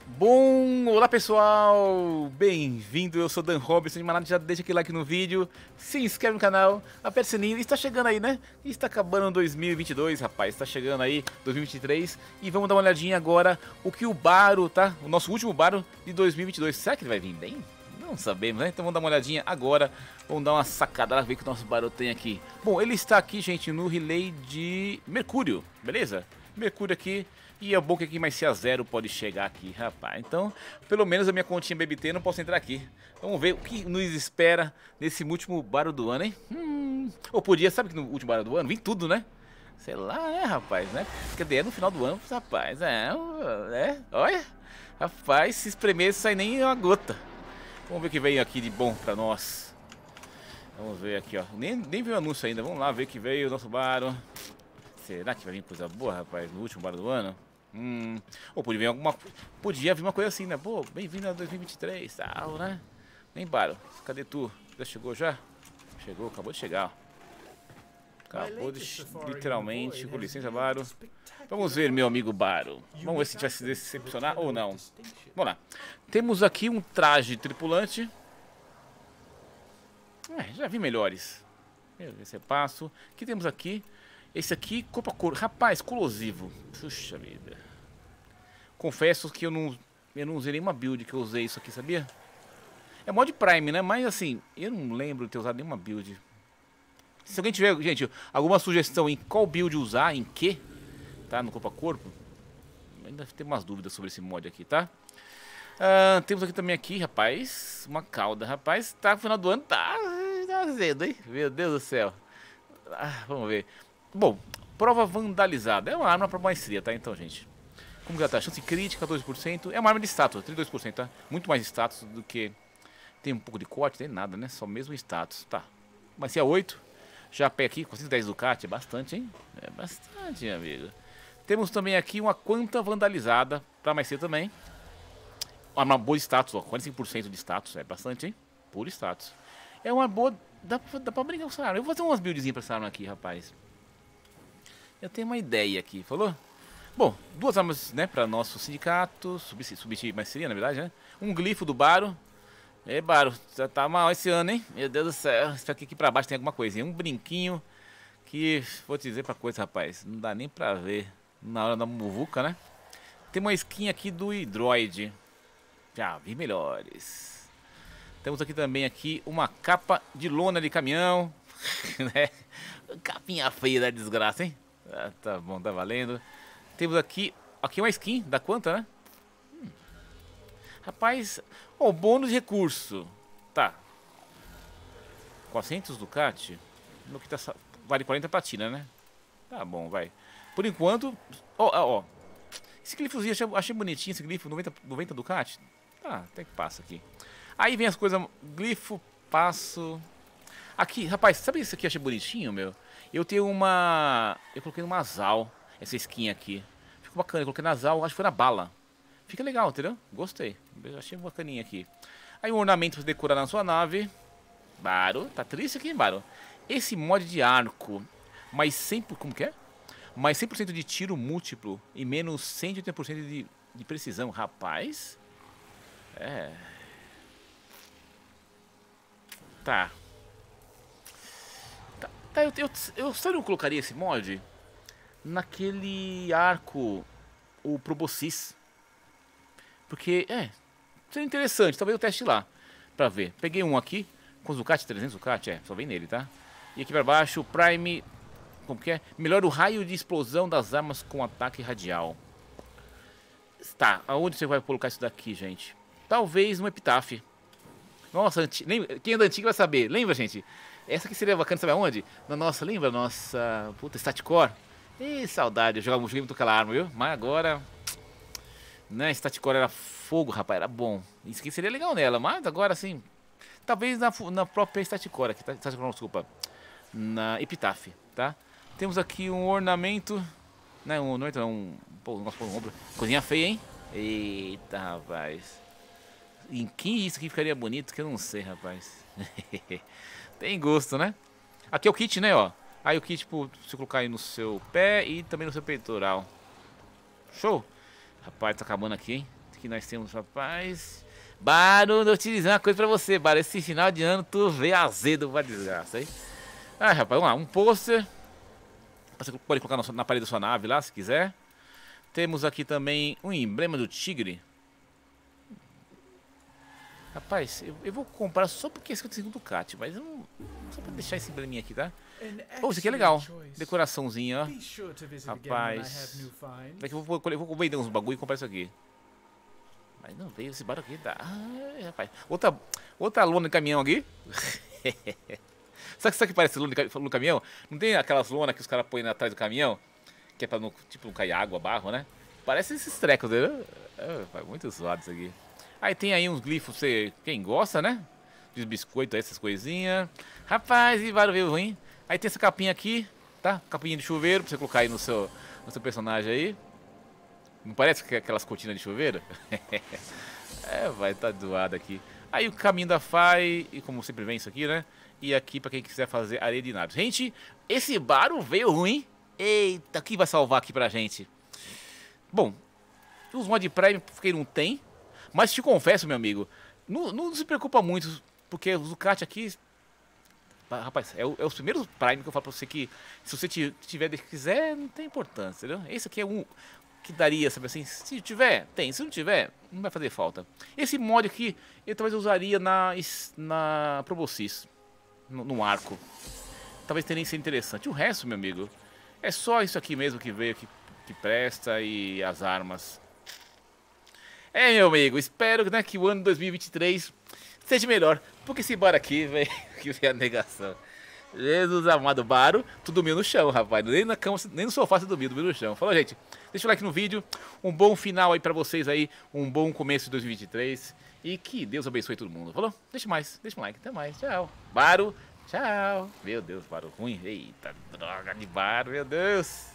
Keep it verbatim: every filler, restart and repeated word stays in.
Bom, olá pessoal, bem-vindo, eu sou Dan Robson, de Manada, já deixa aquele like no vídeo, se inscreve no canal, aperta o sininho, está chegando aí, né? Está acabando dois mil e vinte e dois, rapaz, está chegando aí dois mil e vinte e três e vamos dar uma olhadinha agora o que o Baro, tá? O nosso último Baro de dois mil e vinte e dois, será que ele vai vir bem? Não sabemos, né? Então vamos dar uma olhadinha agora, vamos dar uma sacada, ver o que o nosso Baro tem aqui. Bom, ele está aqui, gente, no relay de Mercúrio, beleza? Mercúrio aqui. E é bom que aqui mais C a zero pode chegar aqui, rapaz. Então, pelo menos a minha continha B B T não posso entrar aqui. Vamos ver o que nos espera nesse último Baro do ano, hein? Hum, ou podia, sabe que no último Baro do ano vem tudo, né? Sei lá, é, rapaz, né? Cadê? É no final do ano, rapaz, é, é, olha. Rapaz, se espremer, sai nem uma gota. Vamos ver o que veio aqui de bom pra nós. Vamos ver aqui, ó. Nem, nem veio o anúncio ainda, vamos lá ver o que veio o nosso Baro. Será que vai vir coisa boa, rapaz, no último Baro do ano? Hum, ou podia vir alguma, podia vir uma coisa assim, né? Pô, bem-vindo a dois mil e vinte e três, tal, né? Nem Baro, cadê tu? Já chegou já? Chegou, acabou de chegar. Acabou de, literalmente, com licença, Baro. Vamos ver, meu amigo Baro. Vamos ver se a gente vai se decepcionar ou não. Vamos lá. Temos aqui um traje tripulante. É, já vi melhores. Esse é passo. O que temos aqui? Esse aqui, corpo a corpo. Rapaz, corrosivo. Puxa vida. Confesso que eu não, eu não usei nenhuma build que eu usei isso aqui, sabia? É mod Prime, né? Mas assim, eu não lembro de ter usado nenhuma build. Se alguém tiver, gente, alguma sugestão em qual build usar, em que, tá? No corpo a corpo. Ainda tem umas dúvidas sobre esse mod aqui, tá? Ah, temos aqui também aqui, rapaz, uma cauda. Rapaz, tá no final do ano, tá, tá azeda, hein? Meu Deus do céu. Ah, vamos ver. Bom, prova vandalizada. É uma arma para maestria, tá? Então, gente. Como que ela tá? Chance crítica, doze por cento. É uma arma de status, trinta e dois por cento, tá? Muito mais status do que... Tem um pouco de corte, tem nada, né? Só mesmo status, tá? Mas se é oito, já pé aqui, quatrocentos e dez Ducati, é bastante, hein? É bastante, amigo. Temos também aqui uma quanta vandalizada para maestria também. Uma arma boa de status, ó. quarenta e cinco por cento de status, é bastante, hein? Puro status. É uma boa... Dá pra, dá pra brincar com essa arma. Eu vou fazer umas buildzinhas pra essa arma aqui, rapaz. Eu tenho uma ideia aqui, falou? Bom, duas armas, né, para nosso sindicato, substituir maestria, na verdade, né? Um glifo do Baro. É, Baro, já tá mal esse ano, hein? Meu Deus do céu, isso aqui, aqui pra baixo tem alguma coisinha. Um brinquinho que, vou te dizer pra coisa, rapaz, não dá nem pra ver na hora da muvuca, né? Tem uma skin aqui do Hydroid. Já vi melhores. Temos aqui também aqui uma capa de lona de caminhão, né? Capinha feia da desgraça, hein? Ah, tá bom, tá valendo. Temos aqui, aqui uma skin da quanta, né? Hum. Rapaz, ó, oh, bônus de recurso. Tá. quatrocentos Ducati. No que tá, vale quarenta platina, né? Tá bom, vai. Por enquanto, ó, ó. Esse glifozinho, achei, achei bonitinho esse glifo, noventa, noventa Ducati. Tá, até que passa aqui. Aí vem as coisas, glifo, passo. Aqui, rapaz, sabe isso aqui eu achei bonitinho, meu? Eu tenho uma... Eu coloquei numa Azal, essa skin aqui. Ficou bacana, eu coloquei na Azal, acho que foi na bala. Fica legal, entendeu? Gostei. Eu achei bacaninha aqui. Aí um ornamento pra decorar na sua nave. Baro, tá triste aqui, Baro. Esse mod de arco, mais cem por cento... Como que é? Mais cem por cento de tiro múltiplo e menos cento e oitenta por cento de, de precisão. Rapaz. É... Tá. Tá, eu, eu, eu só não colocaria esse mod naquele arco, o Proboscis. Porque, é, seria interessante, talvez eu teste lá, pra ver. Peguei um aqui, com os Ducati, trezentos Ducati, é, só vem nele, tá? E aqui pra baixo, o Prime, como que é? Melhora o raio de explosão das armas com ataque radial. Tá, aonde você vai colocar isso daqui, gente? Talvez no Epitaph. Nossa, anti... lembra... quem é da antiga vai saber, lembra, gente? Essa aqui seria bacana, sabe aonde? Na nossa, lembra? Nossa, puta, Statcore. Ih, saudade, eu jogava muito com aquela arma, viu? Mas agora, né, Statcore era fogo, rapaz, era bom. Isso aqui seria legal nela, mas agora, assim, talvez na, na própria Statcore aqui, tá? Statcore, desculpa, na Epitaph, tá? Temos aqui um ornamento, né, um ornamento, um, pô, nossa, um ombro. Coisinha feia, hein? Eita, rapaz. Em que isso aqui ficaria bonito, que eu não sei, rapaz. Tem gosto, né? Aqui é o kit, né, ó. Aí o kit, tipo, você colocar aí no seu pé e também no seu peitoral. Show? Rapaz, tá acabando aqui, hein? que nós temos, rapaz? Baro, eu te dizer uma coisa pra você, Baro. Esse final de ano tu vê azedo pra desgraça, hein? Ah, rapaz, vamos lá. Um pôster. Você pode colocar na parede da sua nave lá, se quiser. Temos aqui também um emblema do tigre. Rapaz, eu, eu vou comprar só porque esse é o segundo Ducati, mas eu não, só pra deixar esse embleminha aqui, tá? Oh, isso aqui é legal. Decoraçãozinha, ó. Rapaz. Daqui eu vou, eu vou vender uns bagulho e comprar isso aqui. Mas não veio esse barulho aqui, tá? Ai, rapaz. Outra, outra lona de caminhão aqui. Sabe o que, que parece lona no caminhão? Não tem aquelas lonas que os caras põem atrás do caminhão? Que é pra não, tipo, não cair água, barro, né? Parece esses trecos, né? É, muito zoado isso aqui. Aí tem aí uns glifos, você, quem gosta, né? De biscoito, essas coisinhas. Rapaz, e vários veio ruim. Aí tem essa capinha aqui, tá? Capinha de chuveiro, pra você colocar aí no seu, no seu personagem aí. Não parece que é aquelas cortinas de chuveiro? É, vai tá doado aqui. Aí o caminho da F A I, e como sempre vem isso aqui, né? E aqui pra quem quiser fazer areia de nado. Gente, esse baro veio ruim. Eita, o que vai salvar aqui pra gente? Bom, os mod Prime quem não tem. Mas te confesso, meu amigo, não, não se preocupa muito, porque os Ducati aqui, rapaz, é, o, é os primeiros Prime que eu falo pra você que se você tiver, quiser, não tem importância, entendeu? Esse aqui é um que daria, sabe assim, se tiver, tem, se não tiver, não vai fazer falta. Esse mod aqui, eu talvez usaria na, na Probocis, no, no arco, talvez tenha sido interessante. O resto, meu amigo, é só isso aqui mesmo que veio, que, que presta e as armas. É, meu amigo, espero, né, que o ano dois mil e vinte e três seja melhor. Porque esse bar aqui, velho, que vem a negação. Jesus amado, Baro, tu dormiu no chão, rapaz. Nem na cama, nem no sofá você dormiu, dormiu no chão. Falou, gente, deixa o like no vídeo. Um bom final aí pra vocês aí. Um bom começo de dois mil e vinte e três. E que Deus abençoe todo mundo. Falou? Deixa mais, deixa um like. Até mais, tchau. Baro, tchau. Meu Deus, Baro ruim. Eita, droga de Baro, meu Deus.